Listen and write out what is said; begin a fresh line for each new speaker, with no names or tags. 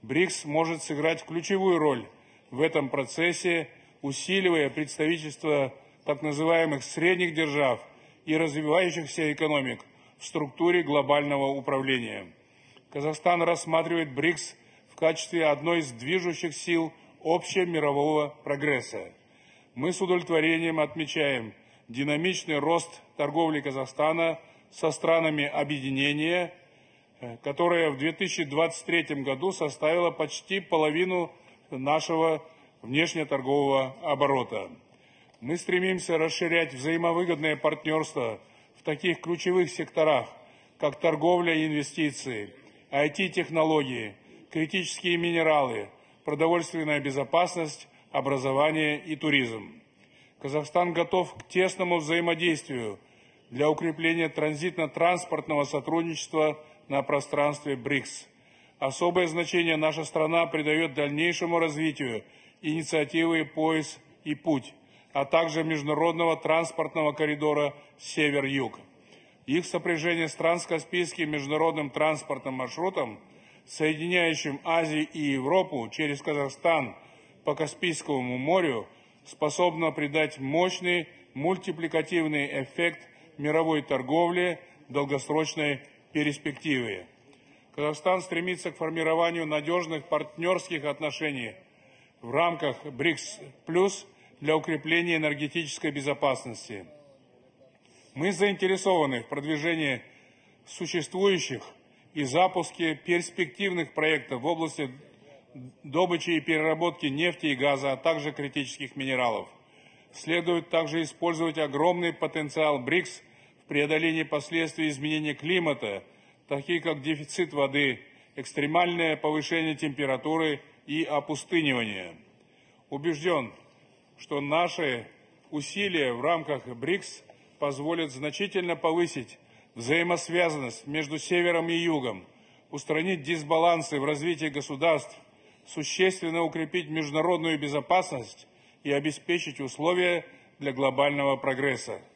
БРИКС может сыграть ключевую роль в этом процессе, усиливая представительство так называемых средних держав и развивающихся экономик в структуре глобального управления. Казахстан рассматривает БРИКС в качестве одной из движущих сил общемирового прогресса. Мы с удовлетворением отмечаем динамичный рост торговли Казахстана со странами объединения, которая в 2023 году составила почти половину нашего внешнеторгового оборота. Мы стремимся расширять взаимовыгодное партнерство в таких ключевых секторах, как торговля и инвестиции, IT-технологии, критические минералы, продовольственная безопасность, образование и туризм. Казахстан готов к тесному взаимодействию для укрепления транзитно-транспортного сотрудничества на пространстве БРИКС. Особое значение наша страна придает дальнейшему развитию инициативы «Пояс и путь», а также международного транспортного коридора «Север-Юг». Их сопряжение с транскаспийским международным транспортным маршрутом, соединяющим Азию и Европу через Казахстан по Каспийскому морю, способно придать мощный мультипликативный эффект мировой торговли в долгосрочной перспективе. Казахстан стремится к формированию надежных партнерских отношений в рамках БРИКС+, для укрепления энергетической безопасности. Мы заинтересованы в продвижении существующих и запуске перспективных проектов в области добычи и переработки нефти и газа, а также критических минералов. Следует также использовать огромный потенциал БРИКС в преодолении последствий изменения климата, такие как дефицит воды, экстремальное повышение температуры и опустынивание. Убежден, что наши усилия в рамках БРИКС позволят значительно повысить взаимосвязанность между Севером и Югом, устранить дисбалансы в развитии государств, существенно укрепить международную безопасность и обеспечить условия для глобального прогресса.